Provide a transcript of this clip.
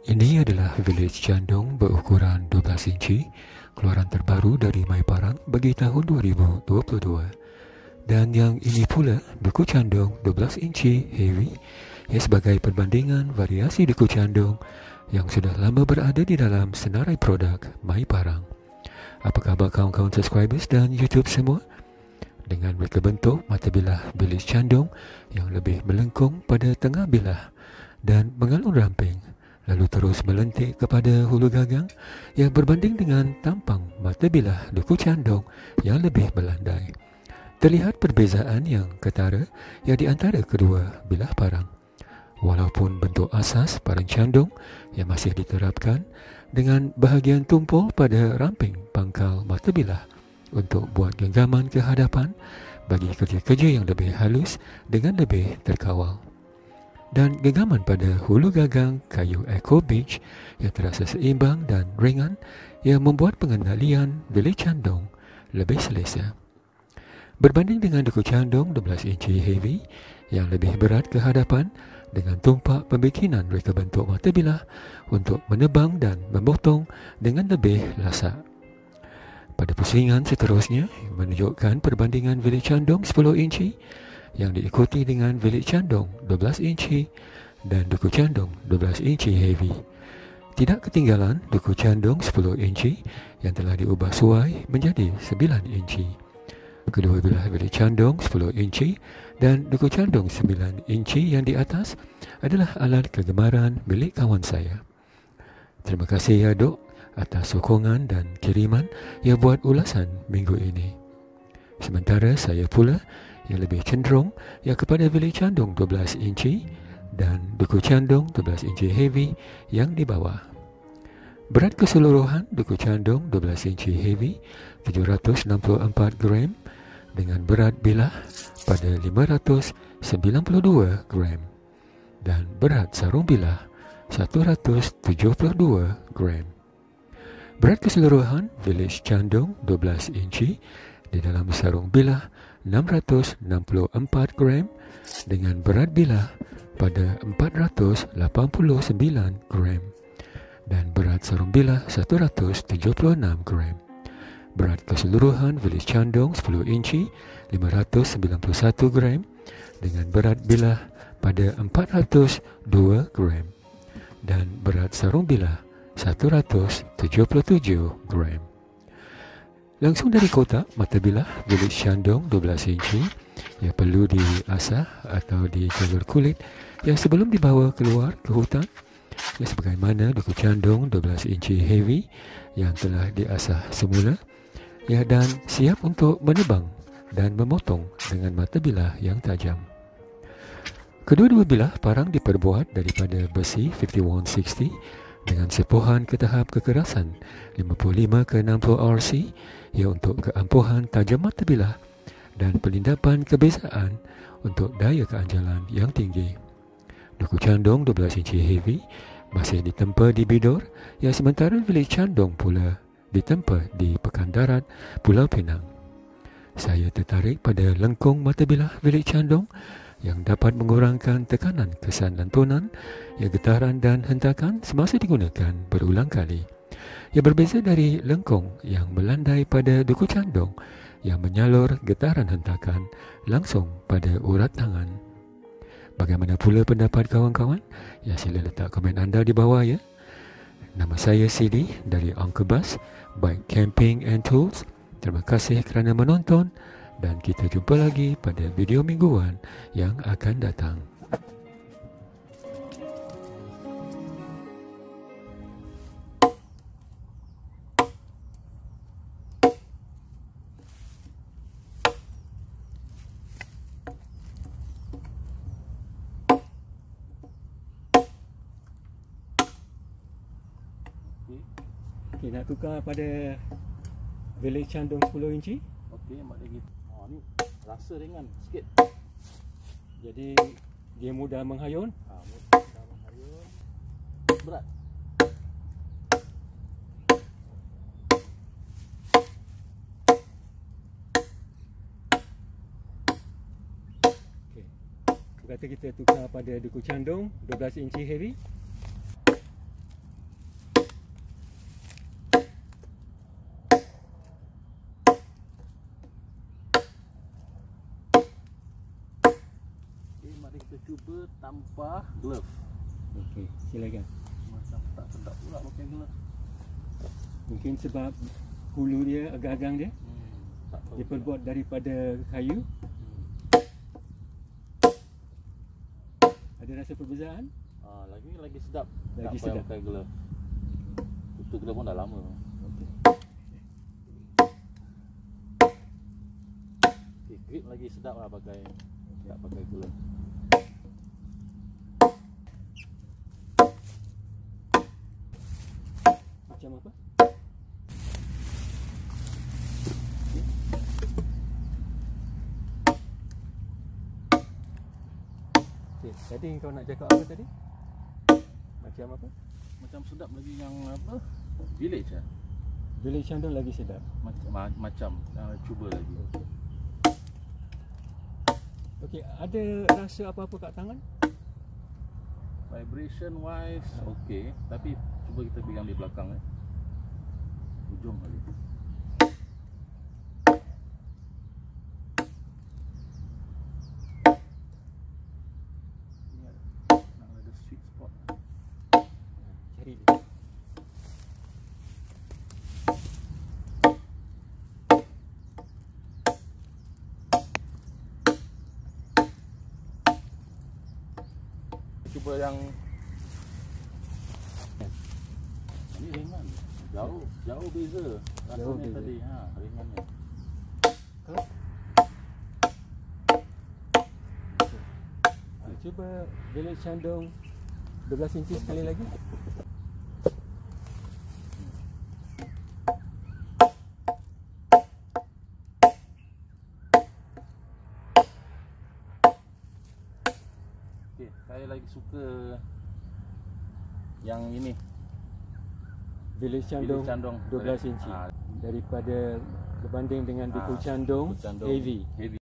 Ini adalah Village Candong berukuran 12 inci, keluaran terbaru dari My Parang bagi tahun 2022. Dan yang ini pula duku candong 12 inci heavy yang sebagai perbandingan variasi duku candong yang sudah lama berada di dalam senarai produk My Parang. Apa khabar kawan-kawan subscribers dan YouTube semua? Dengan reka bentuk mata bilah Village Candong yang lebih melengkung pada tengah bilah dan mengalun ramping, lalu terus melentik kepada hulu gagang yang berbanding dengan tampang mata bilah duku candong yang lebih melandai. Terlihat perbezaan yang ketara yang di antara kedua bilah parang. Walaupun bentuk asas parang candong yang masih diterapkan dengan bahagian tumpul pada ramping pangkal mata bilah untuk buat genggaman ke hadapan bagi kerja-kerja yang lebih halus dengan lebih terkawal. Dan genggaman pada hulu gagang kayu Eco Beach yang terasa seimbang dan ringan yang membuat pengendalian Village Candong lebih selesa. Berbanding dengan duku candong 12 inci heavy yang lebih berat ke hadapan dengan tumpak pembikinan reka bentuk mata bilah untuk menebang dan memotong dengan lebih lasak. Pada pusingan seterusnya menunjukkan perbandingan Village Candong 10 inci yang diikuti dengan Village Candong 12 inci dan duku candong 12 inci heavy. Tidak ketinggalan duku candong 10 inci yang telah diubah suai menjadi 9 inci. Kedua bilah Village Candong 10 inci dan duku candong 9 inci yang di atas adalah alat kegemaran milik kawan saya. Terima kasih ya Dok atas sokongan dan kiriman yang buat ulasan minggu ini. Sementara saya pula yang lebih cenderung yang kepada Village Candong 12 inci dan duku candong 12 inci heavy yang di bawah. Berat keseluruhan duku candong 12 inci heavy 764 gram dengan berat bilah pada 592 gram dan berat sarung bilah 172 gram. Berat keseluruhan Village Candong 12 inci di dalam sarung bilah 664 gram dengan berat bilah pada 489 gram dan berat sarung bilah 176 gram. Berat keseluruhan Village Candong 10 inci 591 gram dengan berat bilah pada 402 gram dan berat sarung bilah 177 gram. Langsung dari kotak mata bilah Village Candong 12 inci yang perlu diasah atau dicolor kulit yang sebelum dibawa keluar ke hutan yang sebagaimana duku candong 12 inci heavy yang telah diasah semula ya, dan siap untuk menebang dan memotong dengan mata bilah yang tajam. Kedua-dua bilah parang diperbuat daripada besi 5160 dengan sepuhan ke tahap kekerasan 55 ke 60 RC ia untuk keampuhan tajam mata bilah dan pelindapan kebezaan untuk daya keanjalan yang tinggi. Duku candong 12 inci heavy masih ditempa di Bidor yang sementara Village Candong pula ditempa di Pekan Darat Pulau Pinang. Saya tertarik pada lengkung mata bilah Village Candong yang dapat mengurangkan tekanan kesan lantunan yang getaran dan hentakan semasa digunakan berulang kali. Ia berbeza dari lengkung yang melandai pada duku candong yang menyalur getaran hentakan langsung pada urat tangan. Bagaimana pula pendapat kawan-kawan? Ya, sila letak komen anda di bawah ya. Nama saya Sidi dari Uncle Bus Bike Camping and Tools. Terima kasih kerana menonton dan kita jumpa lagi pada video mingguan yang akan datang. Okay, nak tukar pada Village Candong 10 inci. Okey, mak lagi. Ni rasa ringan sikit. Jadi dia mudah menghayun. Mudah menghayun. Berat. Okey. Kata kita tukar pada duku candong 12 inci heavy. cuba tanpa glove. Okey, silakan. Macam tak sedap pula pakai glove. Mungkin sebab hulu dia agak-agang dia. Tak tahu. Dia terbuat daripada kayu. Ada rasa perbezaan? Lagi sedap. Lagi tak payah sedap. pakai glove. Tutup glove pun dah lama. Okey. Okay, grip lagi sedap lah pakai. Tak pakai glove. Macam apa? Okay, tadi kau nak cakap apa tadi? Macam apa? Macam sedap lagi yang apa? Village lah. Village Chandong lagi sedap. Macam cuba lagi. Okey, ada rasa apa-apa kat tangan? Vibration wise okey, tapi cuba kita pegang di belakang ujung kali. Ni nak ada sweet spot. Cari. Cuba yang ni ringan. Jauh beza rasanya beza. tadi. Ringannya. Cuba Village Chandong 12 inci sekali lagi. Okey, saya lagi suka yang ini. Village Chandong 12 inci. Daripada berbanding dengan Biku Chandong Chandong heavy.